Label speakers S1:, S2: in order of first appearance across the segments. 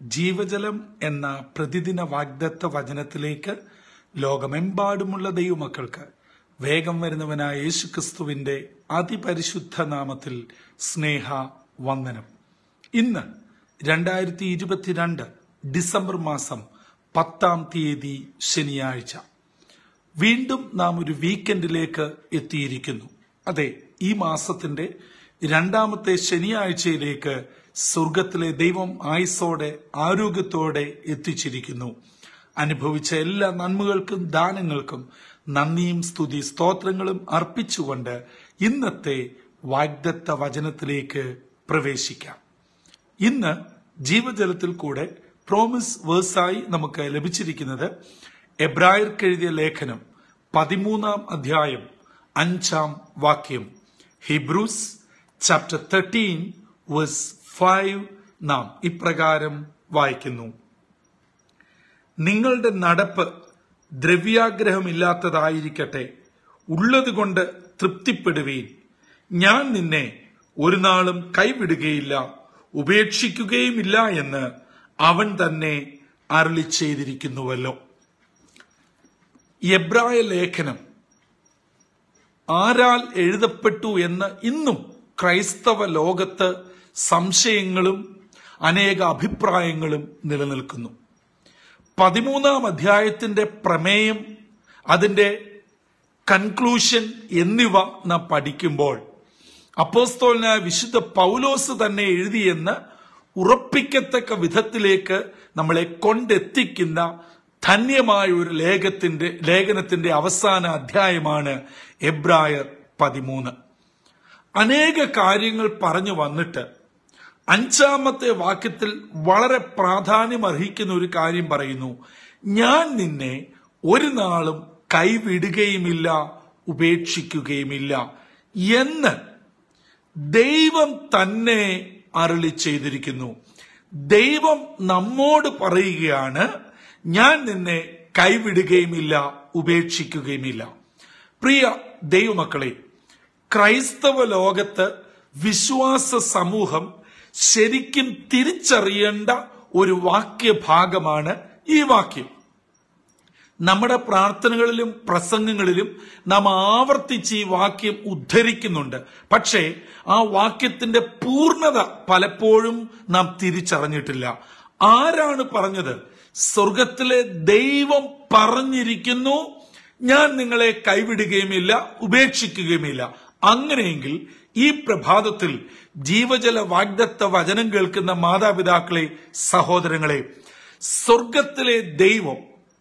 S1: ജീവജലം എന്ന പ്രതിദിന വാഗ്ദത്ത വചനത്തിലേക്ക് ലോകമെമ്പാടുമുള്ള ദൈവമക്കൾക്ക് വേഗം വരുന്നവനായ യേശുക്രിസ്തുവിന്റെ അതിപരിശുദ്ധ നാമത്തിൽ സ്നേഹ വന്ദനം. ഇന്ന് 2022 ഡിസംബർ മാസം 10-ാം തീയതി ശനിയാഴ്ച. വീണ്ടും നാം ഒരു വീക്കെൻഡിലേക്ക് എത്തിയിരിക്കുന്നു. അതെ, ഈ മാസത്തിന്റെ 2ാമത്തെ ശനിയാഴ്ചയിലേക്ക് സ്വർഗത്തിലെ ദൈവം ആയുസ്സോടെ ആരോഗ്യത്തോടെ എത്തിച്ചിരിക്കുന്നു. അനുഭവിച്ച എല്ലാ നന്മകൾക്കും ദാനങ്ങൾക്കും നന്ദിയും സ്തുതി സ്തോത്രങ്ങളും അർപ്പിച്ചുകൊണ്ട് ഇന്നത്തെ വാഗ്ദത്ത വചനത്തിലേക്ക് പ്രവേശിക്കാം. ഇന്ന് ജീവജലത്തിൽ കൂടെ പ്രോമിസ് വേഴ്സായി നമുക്ക് ലഭിച്ചിരിക്കുന്നത് എബ്രായർക്കെഴുതിയ ലേഖനം 13-ാം അധ്യായം 5-ാം വാക്യം. ഹീബ്രൂസ് ചാപ്റ്റർ 13 വേഴ്സ് 5 നാം ഇപ്രകാരം വായിക്കുന്നു: നിങ്ങളുടെ നടപ്പ് ദ്രവ്യാഗ്രഹമില്ലാത്തതായിരിക്കട്ടെ, ഉള്ളതുകൊണ്ട് തൃപ്തിപ്പെടുവീൻ. ഞാൻ നിന്നെ ഒരു നാളും കൈവിടുകയില്ല, ഉപേക്ഷിക്കുകയുമില്ല എന്ന് അവൻ തന്നെ അരുളി ചെയ്തിരിക്കുന്നുവല്ലോ. എബ്രായ ലേഖനം ആരാൽ എഴുതപ്പെട്ടു എന്ന് ഇന്നും ക്രൈസ്തവ ലോകത്ത് സംശയങ്ങളും അനേക അഭിപ്രായങ്ങളും നിലനിൽക്കുന്നു. 13-ാം അധ്യായത്തിന്റെ പ്രമേയം, അതിന്റെ കൺക്ലൂഷൻ എന്നിവ നാം പഠിക്കുമ്പോൾ അപ്പോസ്തലനായ വിശുദ്ധ പൗലോസ് തന്നെ എഴുതിയെന്ന് ഉറപ്പിക്കത്തക്ക വിധത്തിലേക്ക് നമ്മളെ കൊണ്ടെത്തിക്കുന്ന ധന്യമായ ഒരു ലേഖനത്തിന്റെ അവസാന അധ്യായമാണ് എബ്രായർ 13. അനേക കാര്യങ്ങൾ പറഞ്ഞു വന്നിട്ട് 5-ാമത്തെ വാക്യത്തിൽ വളരെ പ്രാധാന്യം അർഹിക്കുന്ന ഒരു കാര്യം പറയുന്നു: ഞാൻ നിന്നെ ഒരു നാളും കൈവിടുകയുമില്ല, ഉപേക്ഷിക്കുകയുമില്ല എന്ന് ദൈവം തന്നെ അരുളി ചെയ്തിരിക്കുന്നു. ദൈവം നമ്മോട് പറയുകയാണ്, ഞാൻ നിന്നെ കൈവിടുകയുമില്ല, ഉപേക്ഷിക്കുകയുമില്ല. പ്രിയ ദൈവമക്കളെ, ക്രൈസ്തവ ലോകത്ത് വിശ്വാസ സമൂഹം ശരിക്കും തിരിച്ചറിയേണ്ട ഒരു വാക്യഭാഗമാണ് ഈ വാക്യം. നമ്മുടെ പ്രാർത്ഥനകളിലും പ്രസംഗങ്ങളിലും നാം ആവർത്തിച്ച് ഈ വാക്യം ഉദ്ധരിക്കുന്നുണ്ട്. പക്ഷേ ആ വാക്യത്തിന്റെ പൂർണ്ണത പലപ്പോഴും നാം തിരിച്ചറിഞ്ഞിട്ടില്ല. ആരാണ് പറഞ്ഞത്? സ്വർഗത്തിലെ ദൈവം പറഞ്ഞിരിക്കുന്നു, ഞാൻ നിങ്ങളെ കൈവിടുകയുമില്ല, ഉപേക്ഷിക്കുകയുമില്ല. അങ്ങനെയെങ്കിൽ ഈ പ്രഭാതത്തിൽ ജീവജല വാഗ്ദത്ത വചനം കേൾക്കുന്ന മാതാപിതാക്കളെ, സഹോദരങ്ങളെ, സ്വർഗത്തിലെ ദൈവം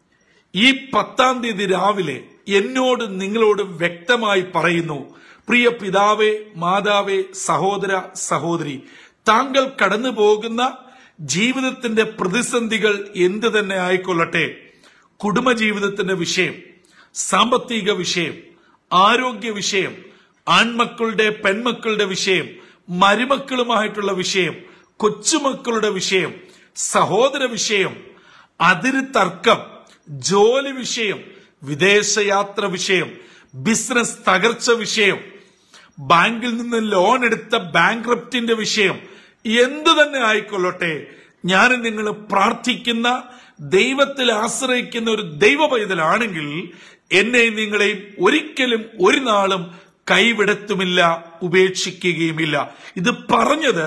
S1: ഈ 10-ാം തീയതി രാവിലെ എന്നോട് നിങ്ങളോട് വ്യക്തമായി പറയുന്നു: പ്രിയ പിതാവേ, മാതാവേ, സഹോദര സഹോദരി, താങ്കൾ കടന്നു പോകുന്ന ജീവിതത്തിന്റെ പ്രതിസന്ധികൾ എന്ത് തന്നെ ആയിക്കൊള്ളട്ടെ, കുടുംബജീവിതത്തിന്റെ വിഷയം, സാമ്പത്തിക വിഷയം, ആരോഗ്യ വിഷയം, ആൺമക്കളുടെ പെൺമക്കളുടെ വിഷയം, മരുമക്കളുമായിട്ടുള്ള വിഷയം, കൊച്ചുമക്കളുടെ വിഷയം, സഹോദര വിഷയം, അതിര് തർക്കം, ജോലി വിഷയം, വിദേശയാത്ര വിഷയം, ബിസിനസ് തകർച്ച വിഷയം, ബാങ്കിൽ നിന്ന് ലോൺ എടുത്ത ബാങ്ക്രപ്റ്റിന്റെ വിഷയം, എന്തു തന്നെ ആയിക്കൊള്ളട്ടെ, ഞാൻ നിങ്ങൾ പ്രാർത്ഥിക്കുന്ന ദൈവത്തിൽ ആശ്രയിക്കുന്ന ഒരു ദൈവ പൈതലാണെങ്കിൽ എന്നെയും നിങ്ങളെയും ഒരിക്കലും ഒരു നാളും കൈവിടത്തുമില്ല, ഉപേക്ഷിക്കുകയുമില്ല. ഇത് പറഞ്ഞത്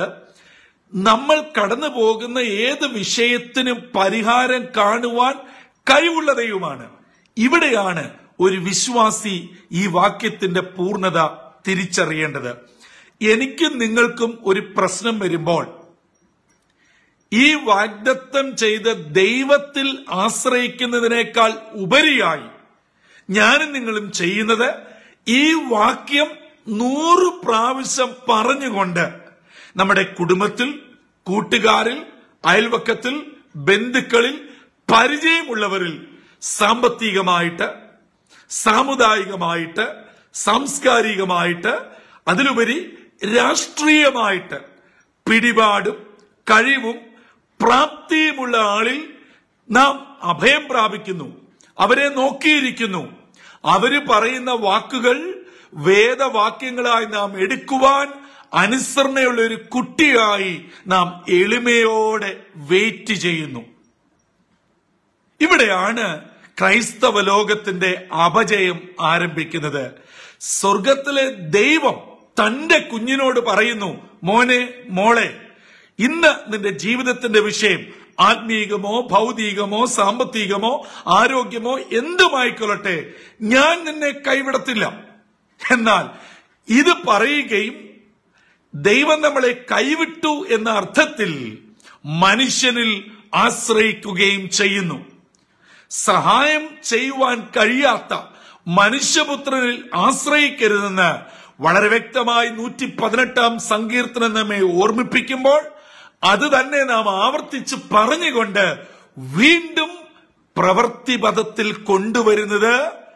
S1: നമ്മൾ കടന്നു പോകുന്ന ഏത് വിഷയത്തിനും പരിഹാരം കാണുവാൻ കഴിവുള്ള ദൈവമാണ്. ഇവിടെയാണ് ഒരു വിശ്വാസി ഈ വാക്യത്തിന്റെ പൂർണ്ണത തിരിച്ചറിയേണ്ടത്. എനിക്കും നിങ്ങൾക്കും ഒരു പ്രശ്നം വരുമ്പോൾ ഈ വാഗ്ദത്തം ചെയ്ത ദൈവത്തിൽ ആശ്രയിക്കുന്നതിനേക്കാൾ ഉപരിയായി ഞാനും നിങ്ങളും ചെയ്യുന്നത് ഈ വാക്യം 100 പ്രാവശ്യം പറഞ്ഞുകൊണ്ട് നമ്മുടെ കുടുംബത്തിൽ, കൂട്ടുകാരിൽ, അയൽവക്കത്തിൽ, ബന്ധുക്കളിൽ, പരിചയമുള്ളവരിൽ സാമ്പത്തികമായിട്ട്, സാമുദായികമായിട്ട്, സാംസ്കാരികമായിട്ട്, അതിലുപരി രാഷ്ട്രീയമായിട്ട് പിടിപാടും കഴിവും പ്രാപ്തിയുമുള്ള ആളിൽ നാം അഭയം പ്രാപിക്കുന്നു, അവരെ നോക്കിയിരിക്കുന്നു. അവര് പറയുന്ന വാക്കുകൾ വേദവാക്യങ്ങളായി നാം എടുക്കുവാൻ അനുസരണയുള്ള ഒരു കുട്ടിയായി നാം എളിമയോടെ വെയിറ്റ് ചെയ്യുന്നു. ഇവിടെയാണ് ക്രൈസ്തവ ലോകത്തിന്റെ അപജയം ആരംഭിക്കുന്നത്. സ്വർഗത്തിലെ ദൈവം തന്റെ കുഞ്ഞിനോട് പറയുന്നു, മോനെ, മോളെ, ഇന്ന് നിന്റെ ജീവിതത്തിന്റെ വിഷയം ആത്മീകമോ ഭൗതികമോ സാമ്പത്തികമോ ആരോഗ്യമോ എന്തുമായിക്കൊള്ളട്ടെ, ഞാൻ നിന്നെ കൈവിടത്തില്ല. എന്നാൽ ഇത് പറയുകയും ദൈവം നമ്മളെ കൈവിട്ടു എന്ന അർത്ഥത്തിൽ മനുഷ്യനിൽ ആശ്രയിക്കുകയും ചെയ്യുന്നു. സഹായം ചെയ്യുവാൻ കഴിയാത്ത മനുഷ്യപുത്രനിൽ ആശ്രയിക്കരുതെന്ന് വളരെ വ്യക്തമായി 118 സങ്കീർത്തനം നമ്മെ ഓർമ്മിപ്പിക്കുമ്പോൾ അത് തന്നെ നാം ആവർത്തിച്ച് പറഞ്ഞുകൊണ്ട് വീണ്ടും പ്രവൃത്തിപഥത്തിൽ കൊണ്ടുവരുന്നത്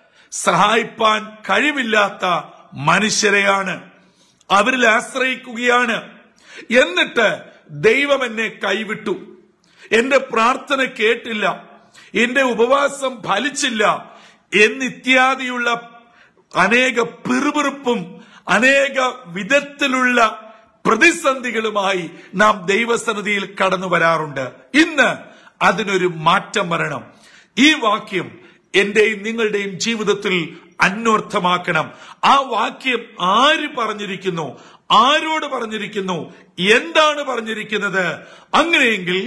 S1: സഹായിപ്പാൻ കഴിവില്ലാത്ത മനുഷ്യരെയാണ്. അവരിൽ ആശ്രയിക്കുകയാണ്. എന്നിട്ട് ദൈവം എന്നെ കൈവിട്ടു, എന്റെ പ്രാർത്ഥന കേട്ടില്ല, എന്റെ ഉപവാസം ഫലിച്ചില്ല എന്നിത്യാദിയുള്ള അനേക പിറുപിറുപ്പും അനേക വിധത്തിലുള്ള പ്രതിസന്ധികളുമായി നാം ദൈവസന്നിധിയിൽ കടന്നു വരാറുണ്ട്. ഇന്ന് അതിനൊരു മാറ്റം വരണം. ഈ വാക്യം എന്റെയും നിങ്ങളുടെയും ജീവിതത്തിൽ അന്വർത്ഥമാക്കണം. ആ വാക്യം ആര് പറഞ്ഞിരിക്കുന്നു, ആരോട് പറഞ്ഞിരിക്കുന്നു, എന്താണ് പറഞ്ഞിരിക്കുന്നത്? അങ്ങനെയെങ്കിൽ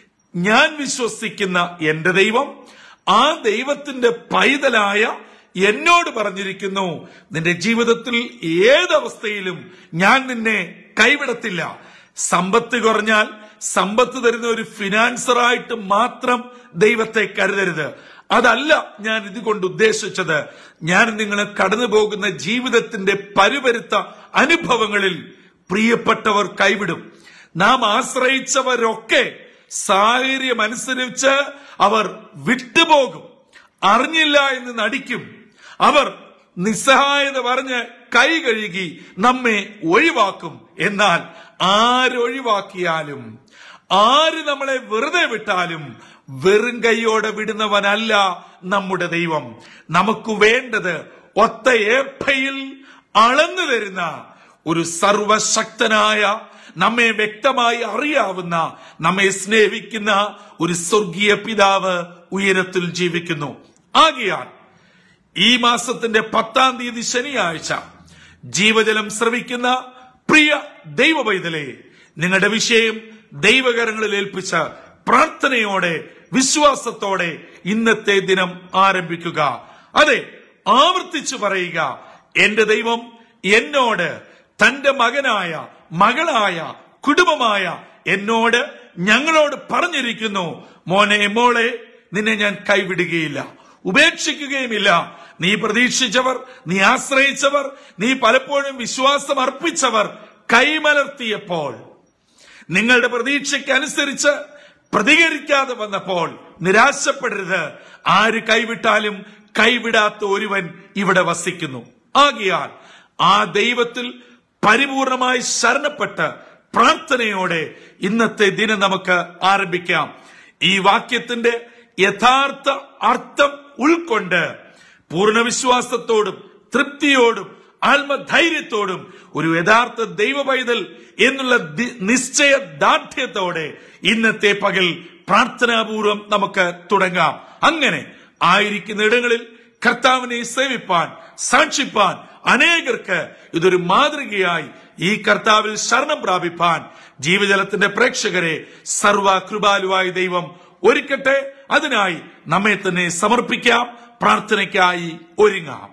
S1: ഞാൻ വിശ്വസിക്കുന്ന എന്റെ ദൈവം, ആ ദൈവത്തിന്റെ പൈതലായ എന്നോട് പറഞ്ഞിരിക്കുന്നു, നിന്റെ ജീവിതത്തിൽ ഏതവസ്ഥയിലും ഞാൻ നിന്നെ കൈവിടത്തില്ല. സമ്പത്ത് കുറഞ്ഞാൽ സമ്പത്ത് തരുന്ന ഒരു ഫിനാൻസറായിട്ട് മാത്രം ദൈവത്തെ കരുതരുത്. അതല്ല ഞാൻ ഇതുകൊണ്ട് ഉദ്ദേശിച്ചത്. ഞാൻ നിങ്ങൾ കടന്നു പോകുന്ന ജീവിതത്തിന്റെ പരുപരുത്ത അനുഭവങ്ങളിൽ പ്രിയപ്പെട്ടവർ കൈവിടും. നാം ആശ്രയിച്ചവരൊക്കെ സാഹചര്യമനുസരിച്ച് അവർ വിട്ടുപോകും, അറിഞ്ഞില്ല എന്ന് നടിക്കും. അവർ നിസ്സഹായത പറഞ്ഞ് കൈ കഴുകി നമ്മെ ഒഴിവാക്കും. എന്നാൽ ആരൊഴിവാക്കിയാലും, ആര് നമ്മളെ വെറുതെ വിട്ടാലും വെറും കൈയോടെ വിടുന്നവനല്ല നമ്മുടെ ദൈവം. നമുക്ക് വേണ്ടത് ഒത്ത ഏപ്പയിൽ അളന്നു തരുന്ന ഒരു സർവശക്തനായ, നമ്മെ വ്യക്തമായി അറിയാവുന്ന, നമ്മെ സ്നേഹിക്കുന്ന ഒരു സ്വർഗീയ പിതാവ് ഉയരത്തിൽ ജീവിക്കുന്നു. ആകയാൽ ഈ മാസത്തിന്റെ 10-ാം തീയതി ശനിയാഴ്ച ജീവജലം ശ്രവിക്കുന്ന പ്രിയ ദൈവ പൈതലേ, നിങ്ങളുടെ വിഷയം ദൈവകരങ്ങളിൽ ഏൽപ്പിച്ച പ്രാർത്ഥനയോടെ വിശ്വാസത്തോടെ ഇന്നത്തെ ദിനം ആരംഭിക്കുക. അതെ, ആവർത്തിച്ചു പറയുക, എന്റെ ദൈവം എന്നോട്, തന്റെ മകനായ, മകളായ, കുടുംബമായ എന്നോട്, ഞങ്ങളോട് പറഞ്ഞിരിക്കുന്നു, മോനെ, മോളെ, നിന്നെ ഞാൻ കൈവിടുകയില്ല, ഉപേക്ഷിക്കുകയുമില്ല. നീ പ്രതീക്ഷിച്ചവർ, നീ ആശ്രയിച്ചവർ, നീ പലപ്പോഴും വിശ്വാസം അർപ്പിച്ചവർ കൈമലർത്തിയപ്പോൾ, നിങ്ങളുടെ പ്രതീക്ഷയ്ക്കനുസരിച്ച് പ്രതികരിക്കാതെ വന്നപ്പോൾ നിരാശപ്പെടരുത്. ആര് കൈവിട്ടാലും കൈവിടാത്ത ഒരുവൻ ഇവിടെ വസിക്കുന്നു. ആകയാൽ ആ ദൈവത്തിൽ പരിപൂർണമായി ശരണപ്പെട്ട് പ്രാർത്ഥനയോടെ ഇന്നത്തെ ദിനം നമുക്ക് ആരംഭിക്കാം. ഈ വാക്യത്തിന്റെ യഥാർത്ഥ അർത്ഥം ഉൾക്കൊണ്ട് പൂർണ്ണ വിശ്വാസത്തോടും തൃപ്തിയോടും ആത്മധൈര്യത്തോടും ഒരു യഥാർത്ഥ ദൈവ പൈതൽ എന്നുള്ള നിശ്ചയദാർഢ്യത്തോടെ ഇന്നത്തെ പകൽ പ്രാർത്ഥനാപൂർവം നമുക്ക് തുടങ്ങാം. അങ്ങനെ ആയിരിക്കുന്ന ഇടങ്ങളിൽ കർത്താവിനെ സേവിപ്പാൻ, സാക്ഷിപ്പാൻ അനേകർക്ക് ഇതൊരു മാതൃകയായി ഈ കർത്താവിൽ ശരണം പ്രാപിപ്പാൻ ജീവജലത്തിന്റെ പ്രേക്ഷകരെ സർവകൃപാലുവായ ദൈവം ഒരുക്കട്ടെ. അതിനായി നമ്മെ തന്നെ സമർപ്പിക്കാം, പ്രാർത്ഥനയ്ക്കായി ഒരുങ്ങാം.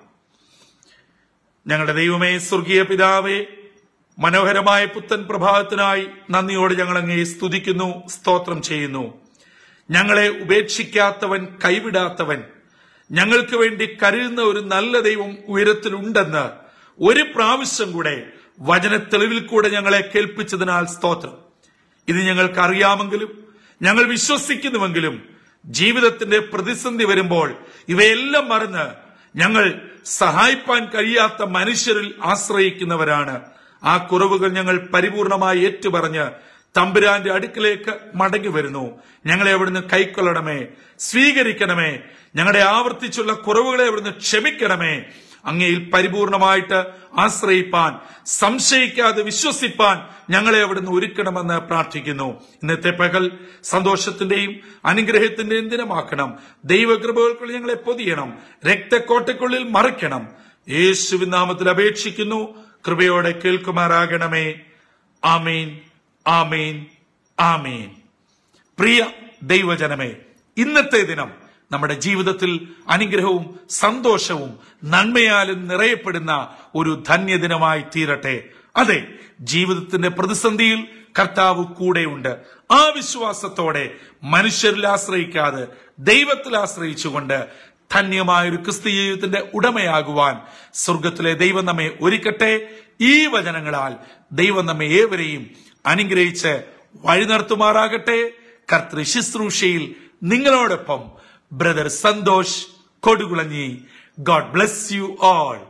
S1: ഞങ്ങളുടെ ദൈവമേ, സ്വർഗീയ പിതാവേ, മനോഹരമായ പുത്തൻ പ്രഭാതത്തിനായി നന്ദിയോടെ ഞങ്ങൾ അങ്ങേ സ്തുതിക്കുന്നു, സ്തോത്രം ചെയ്യുന്നു. ഞങ്ങളെ ഉപേക്ഷിക്കാത്തവൻ, കൈവിടാത്തവൻ, ഞങ്ങൾക്ക് വേണ്ടി കരുതുന്ന ഒരു നല്ല ദൈവം ഉയരത്തിലുണ്ടെന്ന് ഒരു പ്രാവശ്യം കൂടെ വചന തെളിവിൽ കൂടെ ഞങ്ങളെ കേൾപ്പിച്ചതിനാൽ സ്തോത്രം. ഇത് ഞങ്ങൾക്ക് അറിയാമെങ്കിലും, ഞങ്ങൾ വിശ്വസിക്കുന്നുവെങ്കിലും, ജീവിതത്തിന്റെ പ്രതിസന്ധി വരുമ്പോൾ ഇവയെല്ലാം മറന്ന് ഞങ്ങൾ സഹായിപ്പാൻ കഴിയാത്ത മനുഷ്യരിൽ ആശ്രയിക്കുന്നവരാണ്. ആ കുറവുകൾ ഞങ്ങൾ പരിപൂർണമായി ഏറ്റുപറഞ്ഞ് തമ്പുരാന്റെ അടുക്കിലേക്ക് മടങ്ങി വരുന്നു. ഞങ്ങളെ അവിടുന്ന് കൈക്കൊള്ളണമേ, സ്വീകരിക്കണമേ. ഞങ്ങളുടെ ആവർത്തിച്ചുള്ള കുറവുകളെ അവിടുന്ന് ക്ഷമിക്കണമേ. അങ്ങയിൽ പരിപൂർണമായിട്ട് ആശ്രയിപ്പാൻ, സംശയിക്കാതെ വിശ്വസിപ്പാൻ ഞങ്ങളെ അവിടുന്ന് ഒരുക്കണമെന്ന് പ്രാർത്ഥിക്കുന്നു. ഇന്നത്തെ പകൽ സന്തോഷത്തിന്റെയും അനുഗ്രഹത്തിന്റെയും ദിനമാക്കണം. ദൈവകൃപകൾക്കുള്ളിൽ ഞങ്ങളെ പൊതിയണം, രക്തക്കോട്ടയ്ക്കുള്ളിൽ മറയ്ക്കണം. യേശുവിൻ നാമത്തിൽ അപേക്ഷിക്കുന്നു. കൃപയോടെ കേൾക്കുമാറാകണമേ. ആമീൻ, ആമീൻ, ആമീൻ. പ്രിയ ദൈവജനമേ, ഇന്നത്തെ ദിനം നമ്മുടെ ജീവിതത്തിൽ അനുഗ്രഹവും സന്തോഷവും നന്മയാലും നിറയപ്പെടുന്ന ഒരു ധന്യദിനമായി തീരട്ടെ. അതെ, ജീവിതത്തിന്റെ പ്രതിസന്ധിയിൽ കർത്താവ് കൂടെയുണ്ട്. ആ വിശ്വാസത്തോടെ മനുഷ്യരിൽ ആശ്രയിക്കാതെ ദൈവത്തിൽ ആശ്രയിച്ചുകൊണ്ട് ധന്യമായൊരു ക്രിസ്തീയ ജീവിതത്തിന്റെ ഉടമയാകുവാൻ സ്വർഗത്തിലെ ദൈവം നമ്മെ ഒരുക്കട്ടെ. ഈ വചനങ്ങളാൽ ദൈവം നമ്മെ ഏവരെയും അനുഗ്രഹിച്ച് വഴി നടത്തുമാറാകട്ടെ. കർത്തൃ ശുശ്രൂഷയിൽ നിങ്ങളോടൊപ്പം brother Santhosh Kodukulanji. God bless you all.